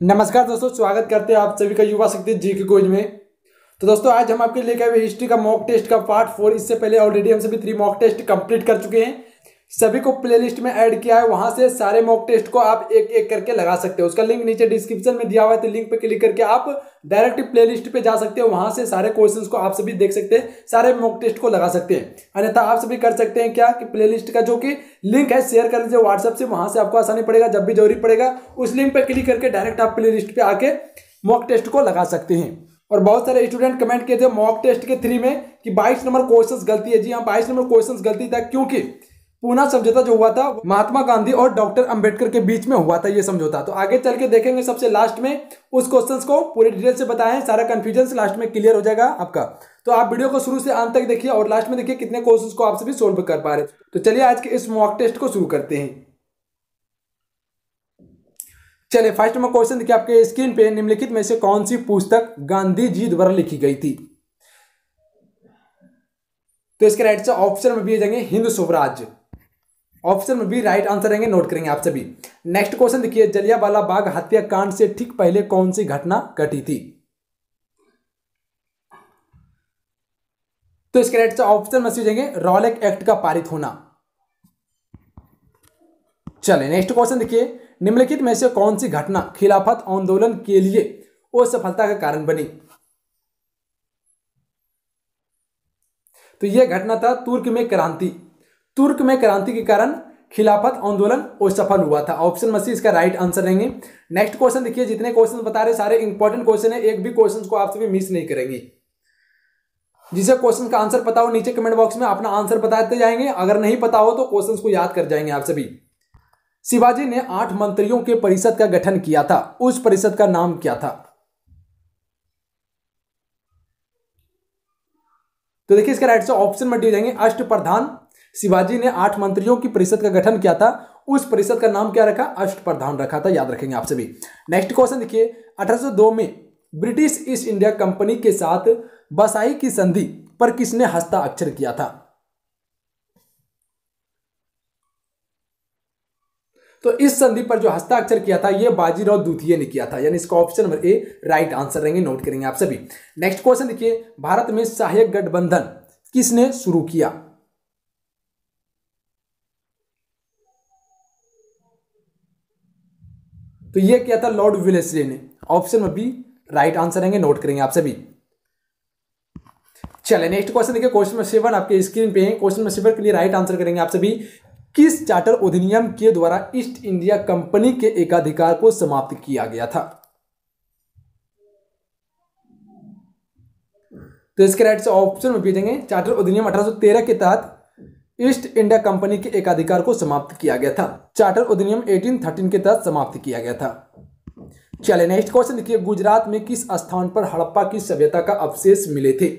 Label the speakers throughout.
Speaker 1: नमस्कार दोस्तों, स्वागत करते हैं आप सभी का युवा शक्ति जी के क्विज में। तो दोस्तों आज हम आपके लेकर आए हिस्ट्री का मॉक टेस्ट का पार्ट 4। इससे पहले ऑलरेडी हम सभी 3 मॉक टेस्ट कंप्लीट कर चुके हैं। सभी को प्लेलिस्ट में ऐड किया है, वहां से सारे मॉक टेस्ट को आप एक एक करके लगा सकते हो। उसका लिंक नीचे डिस्क्रिप्शन में दिया हुआ है, तो लिंक पे क्लिक करके आप डायरेक्ट प्लेलिस्ट पे जा सकते हो। वहां से सारे क्वेश्चंस को आप सभी देख सकते हैं, सारे मॉक टेस्ट को लगा सकते हैं। अन्यथा आप सभी कर सकते हैं क्या कि प्लेलिस्ट का जो कि लिंक है शेयर कर लीजिए व्हाट्सएप से, वहां से आपको आसानी पड़ेगा। जब भी जरूरी पड़ेगा उस लिंक पे क्लिक करके डायरेक्ट आप प्लेलिस्ट पे आके मॉक टेस्ट को लगा सकते हैं। और बहुत सारे स्टूडेंट कमेंट किए थे मॉक टेस्ट के 3 में कि 22 नंबर क्वेश्चंस गलती है। जी हाँ, 22 नंबर क्वेश्चंस गलती था, क्योंकि पूना समझौता जो हुआ था महात्मा गांधी और डॉक्टर अंबेडकर के बीच में हुआ था ये समझौता। तो आगे चल के देखेंगे सबसे लास्ट में उस क्वेश्चंस को पूरी डिटेल से बताएं, सारा कंफ्यूजन लास्ट में क्लियर हो जाएगा आपका। तो आप वीडियो को शुरू से अंत तक देखिए और लास्ट में देखिए कितने क्वेश्चंस को आप सभी सोल्व कर पा रहे। तो चलिए आज के इस मॉक टेस्ट को शुरू करते हैं। चलिए फर्स्ट नंबर क्वेश्चन देखिए आपके स्क्रीन पे, निम्नलिखित में से कौन सी पुस्तक गांधी जी द्वारा लिखी गई थी? तो इसके राइट से ऑप्शन में भी जाएंगे हिंद स्वराज, ऑप्शन में भी राइट आंसर रहेंगे, नोट करेंगे आप सभी। नेक्स्ट क्वेश्चन देखिए, जलियांवाला बाग हत्याकांड से ठीक पहले कौन सी घटना घटी थी? तो इसके राइट से ऑप्शन में जाएंगे रॉलेट एक्ट का पारित होना। चलिए नेक्स्ट क्वेश्चन देखिए, निम्नलिखित में से कौन सी घटना खिलाफत आंदोलन के लिए असफलता का कारण बनी? तो यह घटना था तुर्क में क्रांति। तुर्क में क्रांति के कारण खिलाफत आंदोलन असफल हुआ था। ऑप्शन में से इसका राइट आंसर रहेंगे। नेक्स्ट क्वेश्चन देखिए, जितने क्वेश्चन बता रहे सारे इंपॉर्टेंट क्वेश्चन है, एक भी क्वेश्चन को आप सभी मिस नहीं करेंगे। जिसे क्वेश्चन का आंसर पता हो नीचे कमेंट बॉक्स में अपना आंसर बताते जाएंगे, अगर नहीं पता हो तो क्वेश्चन को याद कर जाएंगे आप सभी। शिवाजी ने 8 मंत्रियों के परिषद का गठन किया था, उस परिषद का नाम क्या था? तो देखिए इसका राइट से ऑप्शन में दिए जाएंगे अष्टप्रधान। शिवाजी ने 8 मंत्रियों की परिषद का गठन किया था, उस परिषद का नाम क्या रखा? अष्टप्रधान रखा था, याद रखेंगे आप सभी। नेक्स्ट क्वेश्चन देखिए, 1802 में ब्रिटिश ईस्ट इंडिया कंपनी के साथ बसाई की संधि पर किसने हस्ताक्षर किया था? तो इस संधि पर जो हस्ताक्षर किया था यह बाजीराव द्वितीय ने किया था, यानी इसका option number A right answer रहेंगे, नोट करेंगे आप सभी। नेक्स्ट क्वेश्चन देखिए, भारत में सहायक गठबंधन किसने शुरू किया? तो यह किया था लॉर्ड वेलेस्ली ने, ऑप्शन में बी राइट आंसर रहेंगे, नोट करेंगे आप सभी। चलिए नेक्स्ट क्वेश्चन देखिए, क्वेश्चन नंबर 7 आपके स्क्रीन पे है। क्वेश्चन नंबर 7 के लिए राइट आंसर करेंगे आप सभी। किस चार्टर अधिनियम के द्वारा ईस्ट इंडिया कंपनी के एकाधिकार को समाप्त किया गया था? तो इसके राइट से ऑप्शन में भेजेंगे चार्टर अधिनियम 1813 के तहत ईस्ट इंडिया कंपनी के एकाधिकार को समाप्त किया गया था। चार्टर अधिनियम 1813 के तहत समाप्त किया गया था। चलिए नेक्स्ट क्वेश्चन देखिए, गुजरात में किस स्थान पर हड़प्पा की सभ्यता का अवशेष मिले थे?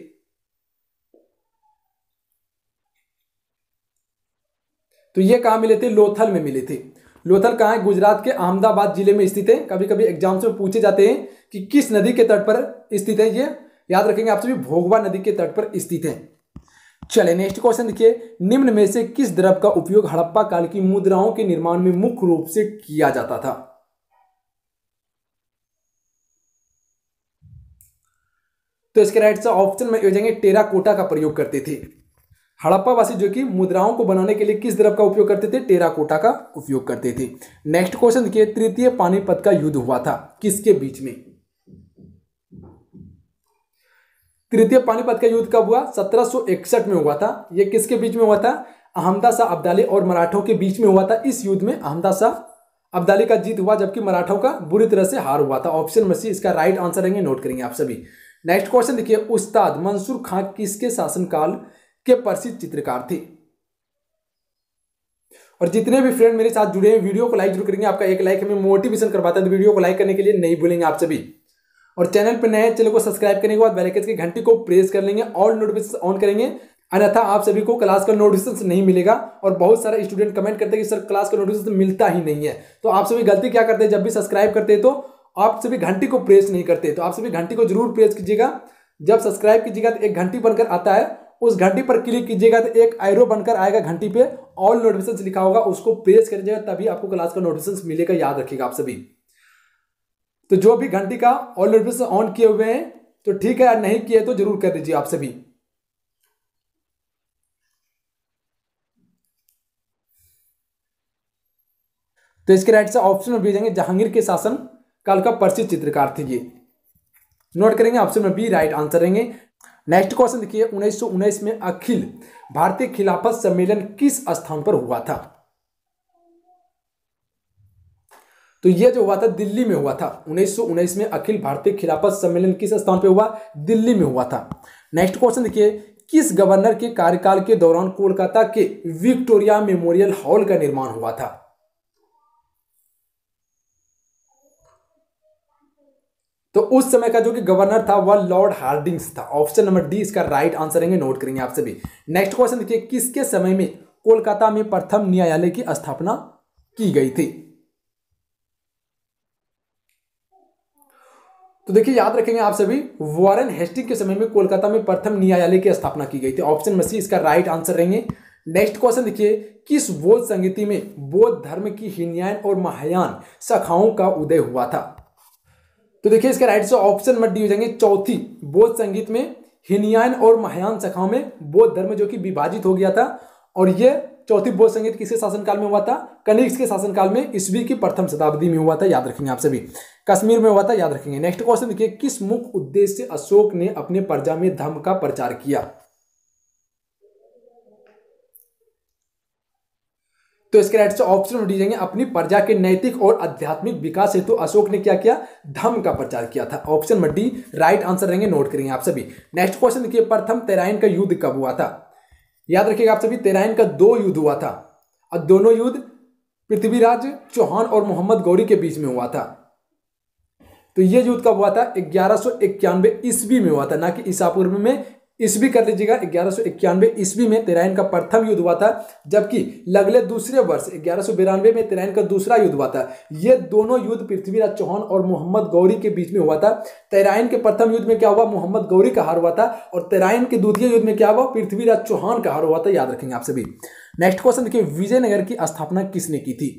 Speaker 1: तो ये कहां मिले थे? लोथल में मिले थे। लोथल कहां है? गुजरात के अहमदाबाद जिले में स्थित है। कभी कभी एग्जाम्स में पूछे जाते हैं कि किस नदी के तट पर स्थित है, ये याद रखेंगे आप सभी, भोगवा नदी के तट पर स्थित है। चलिए नेक्स्ट क्वेश्चन देखिए, निम्न में से किस द्रव का उपयोग हड़प्पा काल की मुद्राओं के निर्माण में मुख्य रूप से किया जाता था? तो इसके राइट से ऑप्शन में हो जाएंगे टेराकोटा का प्रयोग करते थे। हड़प्पा वासी जो कि मुद्राओं को बनाने के लिए किस द्रव का उपयोग करते थे? टेराकोटा का उपयोग करते थे। नेक्स्ट क्वेश्चन देखिए, तृतीय पानीपत का युद्ध हुआ था किसके बीच में? तृतीय पानीपत का युद्ध कब हुआ? 1761 में हुआ था। यह किसके बीच में हुआ था? अहमदा शाह अब्दाली और मराठों के बीच में हुआ था। इस युद्ध में अहमदा शाह अब्दाली का जीत हुआ, जबकि मराठों का बुरी तरह से हार हुआ था। ऑप्शन में से इसका राइट आंसर रहेंगे, नोट करेंगे आप सभी। नेक्स्ट क्वेश्चन देखिए, उस्ताद मंसूर खां किसके शासनकाल के प्रसिद्ध चित्रकार थे? और जितने भी फ्रेंड मेरे साथ जुड़े हैं वीडियो को लाइक जरूर करेंगे, आपका एक लाइक हमें मोटिवेशन करवाता है, तो वीडियो को लाइक करने के लिए नहीं भूलेंगे आप सभी। और चैनल पर नए चैनल को सब्सक्राइब करने के बाद बेल आइकन की घंटी को प्रेस कर लेंगे, ऑल नोटिफिकेशन ऑन करेंगे, अन्यथा आप सभी को क्लास का नोटिफिकेशन नहीं मिलेगा। और बहुत सारे स्टूडेंट कमेंट करते हैं कि सर क्लास का नोटिफिकेशन मिलता ही नहीं है। तो आप सभी गलती क्या करते हैं, जब भी सब्सक्राइब करते हैं तो आप सभी घंटी को प्रेस नहीं करते। तो आप सभी घंटी को जरूर प्रेस कीजिएगा। जब सब्सक्राइब कीजिएगा तो एक घंटी बनकर आता है, उस घंटी पर क्लिक कीजिएगा तो एक एरो बनकर आएगा घंटी पे, ऑल नोटिफिकेशंस लिखा होगा, उसको प्रेस करिएगा, तभी आपको क्लास का नोटिफिकेशंस मिलेगा, याद रखिएगा आप सभी। तो जो भी घंटी का ऑल नोटिफिकेशन ऑन किए हुए हैं तो ठीक है, नहीं किए तो जरूर कर दीजिए आप सभी। तो इसके राइट से ऑप्शन में भेजेंगे जहांगीर के शासन काल का प्रसिद्ध चित्रकार थे ये। नोट करेंगे, ऑप्शन में बी राइट आंसर रहेंगे। नेक्स्ट क्वेश्चन देखिए, 1919 में अखिल भारतीय खिलाफत सम्मेलन किस स्थान पर हुआ था? तो यह जो हुआ था दिल्ली में हुआ था। 1919 में अखिल भारतीय खिलाफत सम्मेलन किस स्थान पर हुआ? दिल्ली में हुआ था। नेक्स्ट क्वेश्चन देखिए, किस गवर्नर के कार्यकाल के दौरान कोलकाता के विक्टोरिया मेमोरियल हॉल का निर्माण हुआ था? तो उस समय का जो कि गवर्नर था वह लॉर्ड हार्डिंग्स था। ऑप्शन नंबर डी इसका राइट आंसर रहेंगे। नोट करेंगे आप सभी। नेक्स्ट क्वेश्चन देखिए, किसके समय में कोलकाता में प्रथम न्यायालय की स्थापना की गई थी? तो देखिए याद रखेंगे आप सभी, वॉरेन हेस्टिंग के समय में कोलकाता में प्रथम न्यायालय की स्थापना की गई थी। ऑप्शन में सी इसका राइट आंसर रहेंगे। नेक्स्ट क्वेश्चन देखिए, किस बौद्ध संगीति में बौद्ध धर्म की हीनयान और महायान शाखाओं का उदय हुआ था? तो देखिए इसका राइट से ऑप्शन में डी हो जाएंगे। चौथी बौद्ध संगीत में हीनयान और महायान शाखाओं में बौद्ध धर्म जो कि विभाजित हो गया था। और यह चौथी बौद्ध संगीत किसके शासनकाल में हुआ था? कनिष्क के शासनकाल में, ईस्वी की प्रथम शताब्दी में हुआ था। याद रखेंगे आप सभी। कश्मीर में हुआ था, याद रखेंगे। नेक्स्ट क्वेश्चन देखिए, किस मुख्य उद्देश्य से अशोक ने अपने प्रजा में धर्म का प्रचार किया? तो इसके राइट से ऑप्शन में डी जाएंगे, अपनी प्रजा के नैतिक और आध्यात्मिक विकास हेतु अशोक ने क्या किया? धर्म का प्रचार किया था। ऑप्शन में डी राइट आंसर रहेंगे। नोट करेंगे आप सभी। नेक्स्ट क्वेश्चन देखिए, प्रथम तराइन का युद्ध कब हुआ था? याद रखिएगा आप सभी, तराइन का 2 युद्ध हुआ था और दोनों युद्ध पृथ्वीराज चौहान और मोहम्मद गौरी के बीच में हुआ था। तो यह युद्ध कब हुआ था? 1191 ईस्वी में हुआ था, ना कि ईसा पूर्व में। ईस्वी कर लीजिएगा। 1191 ईस्वी में तराइन का प्रथम युद्ध हुआ था, जबकि लगले दूसरे वर्ष 1192 में तराइन का दूसरा युद्ध हुआ था। ये दोनों युद्ध पृथ्वीराज चौहान और मोहम्मद गौरी के बीच में हुआ था। तराइन के प्रथम युद्ध में क्या हुआ? मोहम्मद गौरी का हार हुआ था। और तराइन के द्वितीय युद्ध में क्या हुआ? पृथ्वीराज चौहान का हार हुआ था। याद रखेंगे आप सभी। नेक्स्ट क्वेश्चन देखिए, विजयनगर की स्थापना किसने की थी?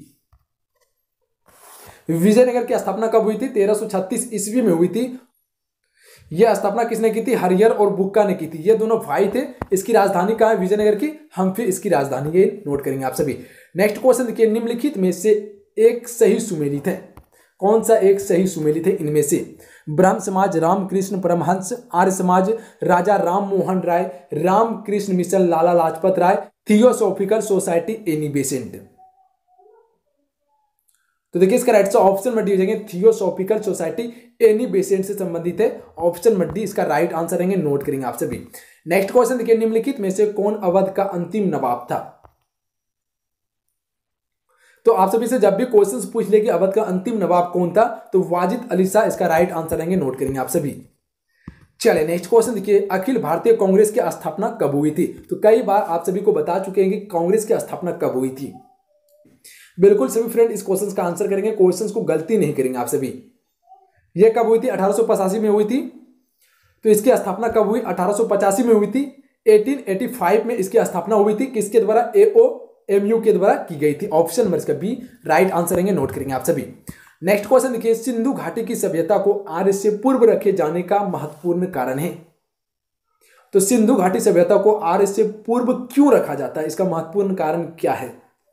Speaker 1: विजयनगर की स्थापना कब हुई थी? 1336 ईस्वी में हुई थी। यह स्थापना किसने की थी? हरियर और बुक्का ने की थी। ये दोनों भाई थे। इसकी राजधानी कहाँ है? विजयनगर की हम्फी इसकी राजधानी है। नोट करेंगे आप सभी। नेक्स्ट क्वेश्चन देखिए, निम्नलिखित में से एक सही सुमेलित है। कौन सा एक सही सुमेलित है इनमें से? ब्रह्म समाज, Ramakrishna Paramahansa, Arya Samaj, Raja Ram Mohan Roy, Ramakrishna mission Lala Lajpat Rai, theosophical society Annie Besant. तो देखिए इसका राइट ऑप्शन में डी हो जाएंगे, थियोसॉफिकल सोसाइटी एनी बेसेंट से संबंधित है। ऑप्शन में डी इसका राइट आंसर रहेंगे। नोट करेंगे आप सभी। नेक्स्ट क्वेश्चन देखिए, निम्नलिखित में से कौन अवध का अंतिम नवाब था? तो आप सभी से जब भी क्वेश्चंस पूछ ले कि अवध का अंतिम नवाब कौन था, तो वाजिद अली शाह इसका राइट आंसर रहेंगे। नोट करेंगे आप सभी। चलिए नेक्स्ट क्वेश्चन देखिए, अखिल भारतीय कांग्रेस की स्थापना कब हुई थी? तो कई बार आप सभी को बता चुके हैं कि कांग्रेस की स्थापना कब हुई थी। बिल्कुल सभी फ्रेंड इस क्वेश्चन का आंसर करेंगे, क्वेश्चंस को गलती नहीं करेंगे आप सभी। यह कब हुई थी? 1885 में हुई थी। तो इसकी स्थापना कब हुई? 1885 में हुई थी। 1885 में इसकी स्थापना हुई थी। किसके द्वारा? AOMU के द्वारा की गई थी। ऑप्शन नंबर इसका बी राइट आंसर रहेंगे। नोट करेंगे आप सभी। नेक्स्ट क्वेश्चन देखिए, सिंधु घाटी की सभ्यता को आर्य से पूर्व रखे जाने का महत्वपूर्ण कारण है। तो सिंधु घाटी सभ्यता को आर्य से पूर्व क्यों रखा जाता है? इसका महत्वपूर्ण कारण क्या है?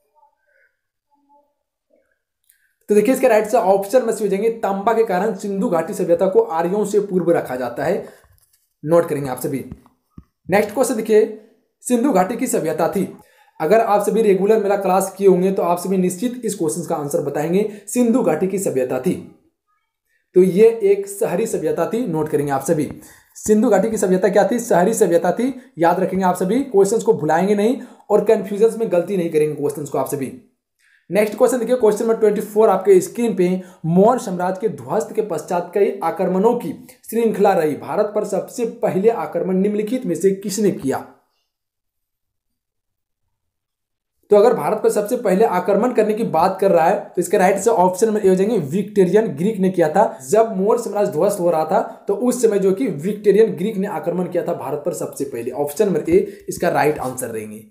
Speaker 1: तो देखिए इसके राइट से ऑप्शन में से हो जाएंगे, तांबा के कारण सिंधु घाटी सभ्यता को आर्यों से पूर्व रखा जाता है। नोट करेंगे आप सभी। नेक्स्ट क्वेश्चन देखिए, सिंधु घाटी की सभ्यता थी। अगर आप सभी रेगुलर मेरा क्लास किए होंगे तो आप सभी निश्चित इस क्वेश्चन का आंसर बताएंगे। सिंधु घाटी की सभ्यता थी, तो ये एक शहरी सभ्यता थी। नोट करेंगे आप सभी। सिंधु घाटी की सभ्यता क्या थी? शहरी सभ्यता थी। याद रखेंगे आप सभी, क्वेश्चंस को भुलाएंगे नहीं और कंफ्यूजन में गलती नहीं करेंगे क्वेश्चंस को आप सभी। नेक्स्ट क्वेश्चन देखिए, क्वेश्चन नंबर 24 आपके स्क्रीन पे, मौर्य साम्राज्य के ध्वस्त के पश्चात कई आक्रमणों की श्रृंखला रही। भारत पर सबसे पहले आक्रमण निम्नलिखित में से किसने किया? तो अगर भारत पर सबसे पहले आक्रमण करने की बात कर रहा है तो इसके राइट से ऑप्शन में हो जाएंगे, विक्टोरियन ग्रीक ने किया था। जब मौर्य साम्राज्य ध्वस्त हो रहा था तो उस समय जो कि विक्टोरियन ग्रीक ने आक्रमण किया था भारत पर सबसे पहले। ऑप्शन नंबर ए इसका राइट आंसर रहेंगे।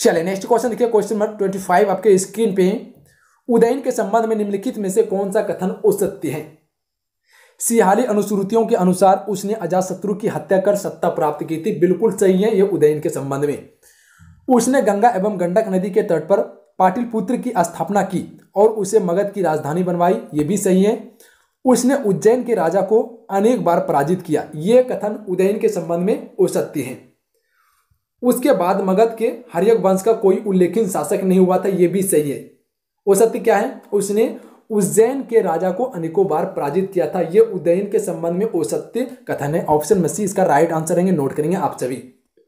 Speaker 1: चलिए नेक्स्ट क्वेश्चन देखिए, क्वेश्चन नंबर 25 आपके स्क्रीन पे। उदयन के संबंध में निम्नलिखित में से कौन सा कथन असत्य है? सिहाली अनुश्रुतियों के अनुसार उसने अजातशत्रु की हत्या कर सत्ता प्राप्त की थी, बिल्कुल सही है ये उदयन के संबंध में। उसने गंगा एवं गंडक नदी के तट पर पाटलिपुत्र की स्थापना की और उसे मगध की राजधानी बनवाई, ये भी सही है। उसने उज्जैन के राजा को अनेक बार पराजित किया, ये कथन उदयन के संबंध में असत्य है। उसके बाद मगध के हर्यक वंश का कोई उल्लेखनीय शासक नहीं हुआ था, यह भी सही है। असत्य क्या है? उसने उज्जैन के राजा को अनेकों बार पराजित किया था, यह उदयन के संबंध में असत्य कथन है। ऑप्शन में सी इसका राइट आंसर रहेंगे, नोट करेंगे आप सभी।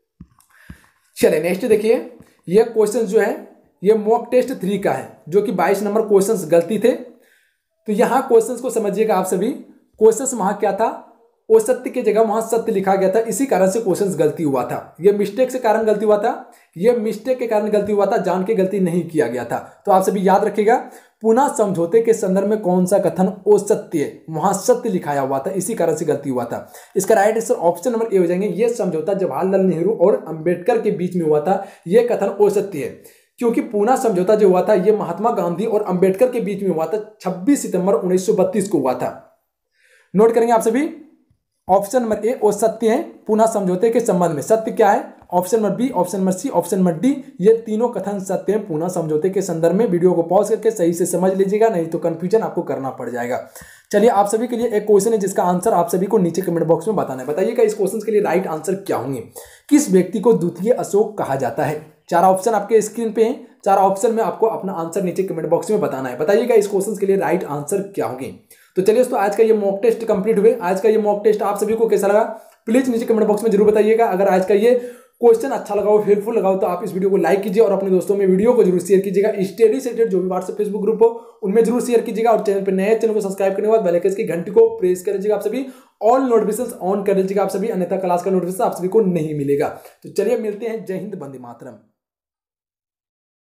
Speaker 1: चलिए नेक्स्ट देखिए, यह क्वेश्चन जो है ये मॉक टेस्ट 3 का है, जो कि 22 नंबर क्वेश्चंस गलती थे। तो यहां क्वेश्चंस को समझिएगा आप सभी। क्वेश्चंस वहां क्या था, असत्य की जगह वहां सत्य लिखा गया था, इसी कारण से क्वेश्चंस गलती हुआ था। ये मिस्टेक से कारण गलती हुआ था, ये मिस्टेक के कारण गलती हुआ था, जान के गलती नहीं किया गया था। तो आप सभी याद रखिएगा, पुनः समझौते के संदर्भ में कौन सा कथन असत्य है, वहां सत्य लिखाया हुआ था, इसी कारण से गलती हुआ था। इसका right answer option number A हो जाएंगे। यह समझौता जवाहरलाल नेहरू और अंबेडकर के बीच में हुआ था, यह कथन असत्य है, क्योंकि पूना समझौता जो हुआ था यह महात्मा गांधी और अंबेडकर के बीच में हुआ था, 26 सितंबर 1932 को हुआ था। नोट करेंगे आप सभी। ऑप्शन नंबर ए असत्य है पूना समझौते के संबंध में। सत्य क्या है? Option number B, option number C, option number D, ये तीनों कथन सत्य हैं पूना समझौते के संदर्भ में। वीडियो को पॉज करके सही से समझ लीजिएगा, नहीं तो कंफ्यूजन आपको करना पड़ जाएगा। चलिए आप सभी के लिए एक क्वेश्चन है जिसका आंसर आप सभी को नीचे कमेंट बॉक्स में बताना है। बताइएगा इस क्वेश्चन के लिए राइट आंसर क्या होंगे। किस व्यक्ति को द्वितीय अशोक कहा जाता है? 4 ऑप्शन आपके स्क्रीन पे हैं, 4 ऑप्शन में आपको अपना आंसर नीचे कमेंट बॉक्स में बताना है। बताइएगा इस क्वेश्चन के लिए राइट आंसर क्या होंगे। तो चलिए दोस्तों, आज का ये मॉक टेस्ट कंप्लीट हुए। आज का ये मॉक टेस्ट आप सभी को कैसा लगा प्लीज नीचे कमेंट बॉक्स में जरूर बताइएगा। अगर आज का ये क्वेश्चन अच्छा लगा हो, हेल्पफुल लगा हो, तो आप इस वीडियो को लाइक कीजिए और अपने दोस्तों में वीडियो को जरूर शेयर कीजिएगा। स्टडी से रिलेटेड जो भी व्हाट्सएप फेसबुक ग्रुप हो उनमें जरूर शेयर कीजिएगा। और चैनल पर नए चैनल को सब्सक्राइब करने के बाद बेल आइकन की घंटी को प्रेस कर लीजिएगा। आप सभी ऑल नोटिफिकेशन ऑन कर लीजिएगा आप सभी, अन्यथा क्लास का नोटिफिकेशन आप सभी को नहीं मिलेगा। तो चलिए मिलते हैं। जय हिंद, वंदे मातरम।